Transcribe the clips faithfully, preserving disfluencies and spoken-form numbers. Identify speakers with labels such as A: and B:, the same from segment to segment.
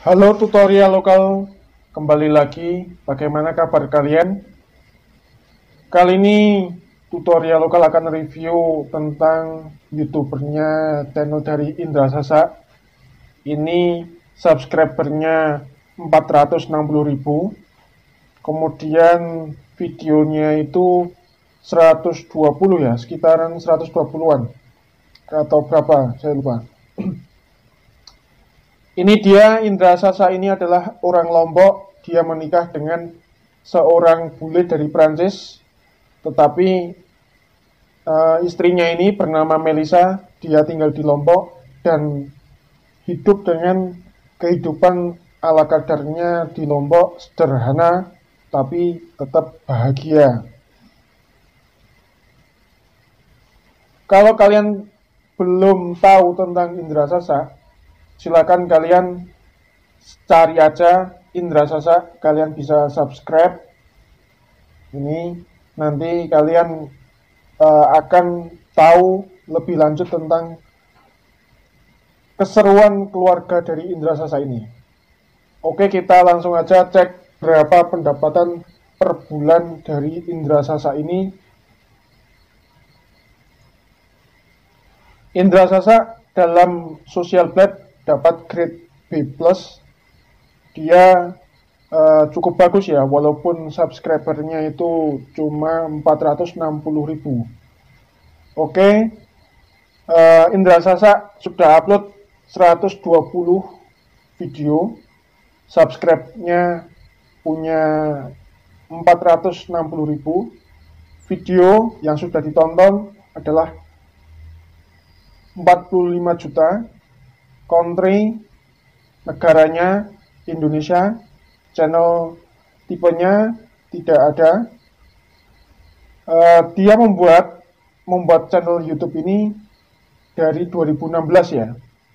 A: Halo tutorial lokal, kembali lagi. Bagaimana kabar kalian? Kali ini tutorial lokal akan review tentang youtubernya channel dari Indra Sasa. Ini subscribernya empat ratus enam puluh ribu, kemudian videonya itu seratus dua puluh ya, sekitaran seratus dua puluhan atau berapa, saya lupa. Ini dia, Indra Sasa ini adalah orang Lombok. Dia menikah dengan seorang bule dari Prancis. Tetapi uh, istrinya ini bernama Melisa. Dia tinggal di Lombok dan hidup dengan kehidupan ala kadarnya di Lombok, sederhana tapi tetap bahagia. Kalau kalian belum tahu tentang Indra Sasa, silakan kalian cari aja Indra Sasa, kalian bisa subscribe. Ini nanti kalian uh, akan tahu lebih lanjut tentang keseruan keluarga dari Indra Sasa ini. Oke, kita langsung aja cek berapa pendapatan per bulan dari Indra Sasa ini. Indra Sasa dalam social blade dapat grade B plus. Dia uh, cukup bagus ya, walaupun subscribernya itu cuma empat ratus enam puluh ribu. Oke, uh, Indra Sasa sudah upload seratus dua puluh video, subscribe-nya punya empat ratus enam puluh ribu. Video yang sudah ditonton adalah empat puluh lima juta. Country, negaranya Indonesia, channel tipenya tidak ada. Uh, dia membuat membuat channel YouTube ini dari dua ribu enam belas ya.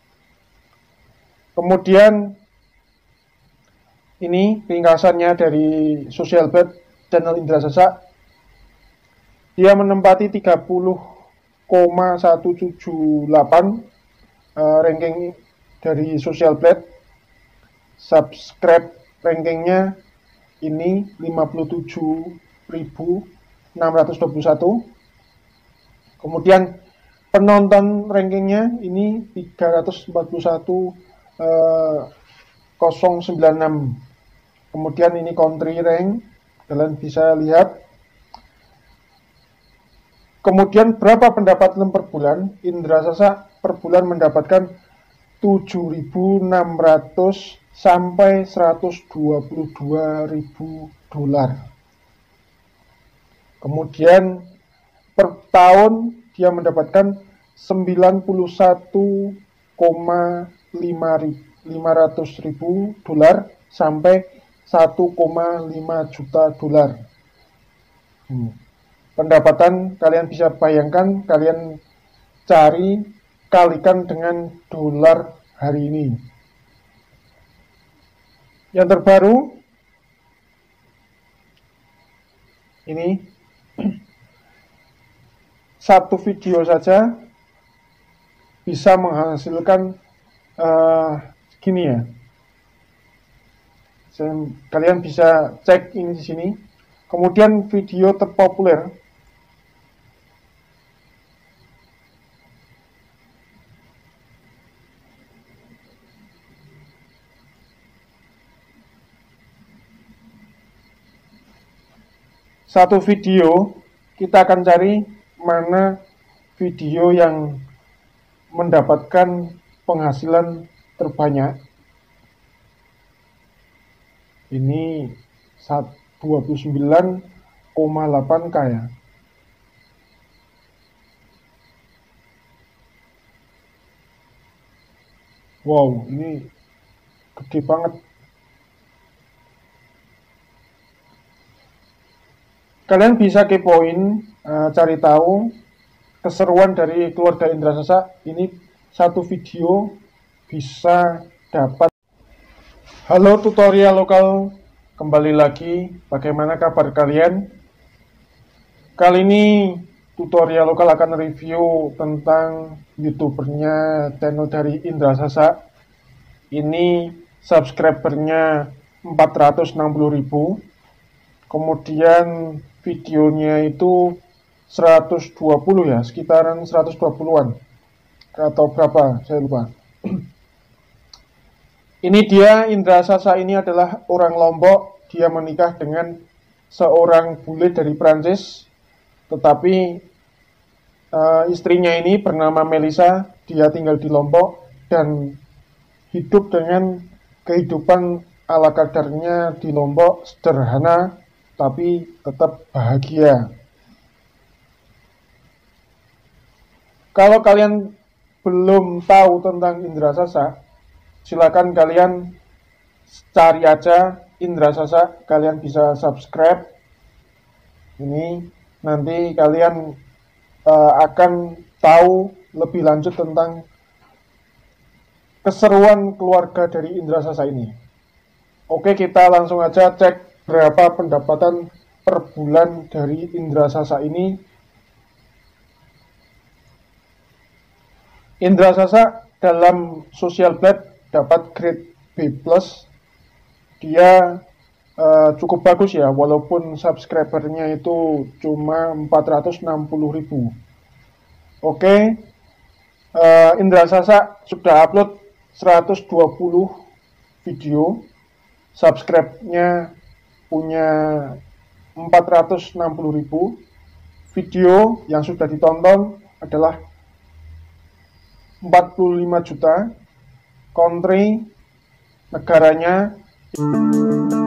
A: Kemudian ini ringkasannya dari social blade channel Indra Sasa. Dia menempati tiga puluh koma seratus tujuh puluh delapan uh, ranking dari social blade. Subscribe rankingnya ini lima puluh tujuh ribu enam ratus dua puluh satu. Kemudian penonton rankingnya ini tiga ratus empat puluh satu nol sembilan enam. Kemudian ini country rank, kalian bisa lihat. Kemudian berapa pendapatan per bulan? Indra Sasa per bulan mendapatkan tujuh ribu enam ratus sampai seratus dua puluh dua ribu dolar. Kemudian per tahun dia mendapatkan sembilan puluh satu koma lima ratus ribu dolar sampai satu koma lima juta dolar. Hmm. Pendapatan kalian bisa bayangkan, kalian cari, kalikan dengan dolar hari ini. Yang terbaru ini satu video saja bisa menghasilkan uh, gini ya. Kalian bisa cek ini di sini. Kemudian video terpopuler satu video, kita akan cari mana video yang mendapatkan penghasilan terbanyak. Ini dua puluh sembilan koma delapan K ya. Wow, ini gede banget. Kalian bisa kepoin, uh, cari tahu keseruan dari keluarga Indra Sasa. Ini satu video bisa dapat. Halo tutorial lokal, kembali lagi. Bagaimana kabar kalian? Kali ini tutorial lokal akan review tentang youtubernya channel dari Indra Sasa. Ini subscribernya empat ratus enam puluh ribu, kemudian videonya itu seratus dua puluh ya, sekitaran seratus dua puluhan atau berapa, saya lupa. Ini dia, Indra Sasa ini adalah orang Lombok. Dia menikah dengan seorang bule dari Prancis, tetapi uh, istrinya ini bernama Melisa. Dia tinggal di Lombok dan hidup dengan kehidupan ala kadarnya di Lombok, sederhana tapi tetap bahagia. Kalau kalian belum tahu tentang Indra Sasa, silakan kalian cari aja Indra Sasa, kalian bisa subscribe. Ini nanti kalian uh, akan tahu lebih lanjut tentang keseruan keluarga dari Indra Sasa ini. Oke, kita langsung aja cek berapa pendapatan per bulan dari Indra Sasa ini. Indra Sasa dalam social blade dapat grade B plus. Dia uh, cukup bagus ya, walaupun subscribernya itu cuma empat ratus enam puluh ribu. Oke, uh, Indra Sasa sudah upload seratus dua puluh video, subscribe-nya punya empat ratus enam puluh ribu. Video yang sudah ditonton adalah empat puluh lima juta. Country, negaranya